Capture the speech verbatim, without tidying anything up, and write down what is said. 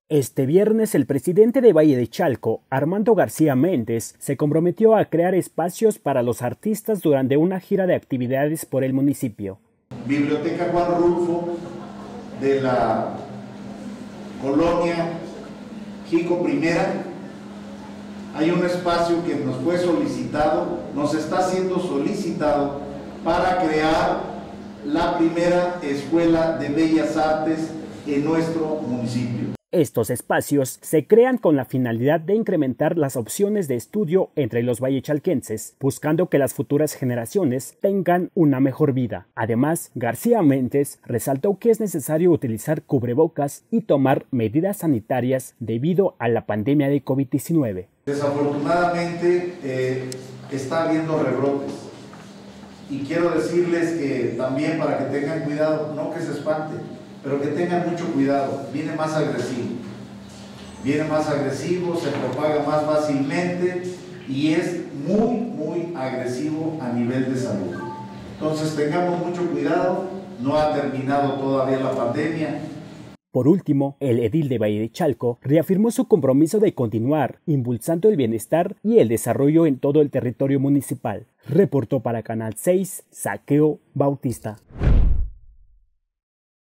Este viernes, el presidente de Valle de Chalco, Armando García Méndez, se comprometió a crear espacios para los artistas durante una gira de actividades por el municipio. Biblioteca Juan Rulfo de la colonia Jico Primera. Hay un espacio que nos fue solicitado, nos está siendo solicitado para crear la primera escuela de bellas artes en nuestro municipio. Estos espacios se crean con la finalidad de incrementar las opciones de estudio entre los vallechalquenses, buscando que las futuras generaciones tengan una mejor vida. Además, García Méndez resaltó que es necesario utilizar cubrebocas y tomar medidas sanitarias debido a la pandemia de COVID diecinueve. Desafortunadamente eh, está habiendo rebrotes y quiero decirles que también para que tengan cuidado, no que se espanten, pero que tengan mucho cuidado, viene más agresivo, viene más agresivo, se propaga más fácilmente y es muy, muy agresivo a nivel de salud. Entonces tengamos mucho cuidado, no ha terminado todavía la pandemia. Por último, el edil de Valle de Chalco reafirmó su compromiso de continuar impulsando el bienestar y el desarrollo en todo el territorio municipal. Reportó para Canal seis, Saqueo Bautista.